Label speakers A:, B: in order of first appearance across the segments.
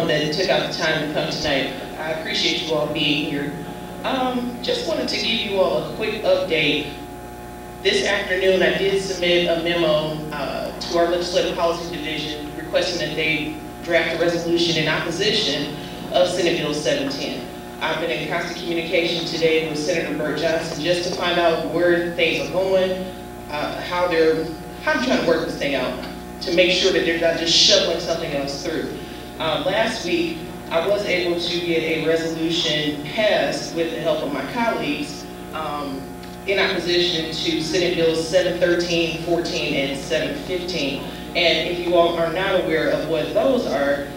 A: all that took out the time to come tonight. I appreciate you all being here. Just wanted to give you all a quick update. This afternoon, I did submit a memo to our Legislative Policy Division requesting that they draft a resolution in opposition of Senate Bill 710. I've been in constant communication today with Senator Burt Johnson just to find out where things are going, how they're trying to work this thing out to make sure that they're not just shoveling something else through. Last week, I was able to get a resolution passed with the help of my colleagues in opposition to Senate Bills 713, 14, and 715. And if you all are not aware of what those are,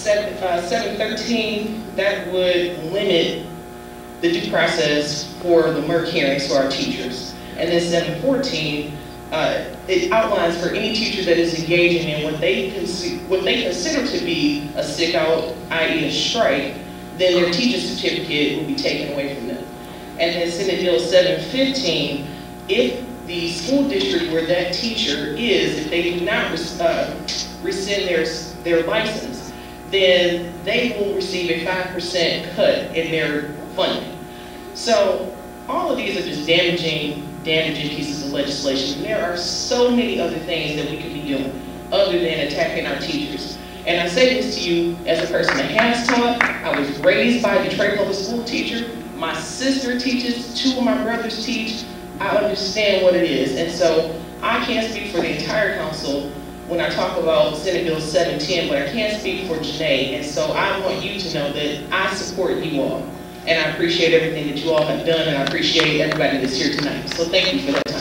A: 713, that would limit the due process for the MERC hearings for our teachers. And then 714, it outlines for any teacher that is engaging in what they consider to be a sick out, i.e. a strike, then their teacher certificate will be taken away from them. And then Senate Bill 715, if the school district where that teacher is, if they do not rescind their license, then they will receive a 5% cut in their funding. So all of these are just damaging pieces of legislation. And there are so many other things that we could be doing other than attacking our teachers. And I say this to you as a person that has taught. I was raised by a Detroit public school teacher. My sister teaches, 2 of my brothers teach. I understand what it is. And so I can't speak for the entire council when I talk about Senate Bill 710, but I can't speak for Janee. And so I want you to know that I support you all. And I appreciate everything that you all have done, and I appreciate everybody that's here tonight. So thank you for that.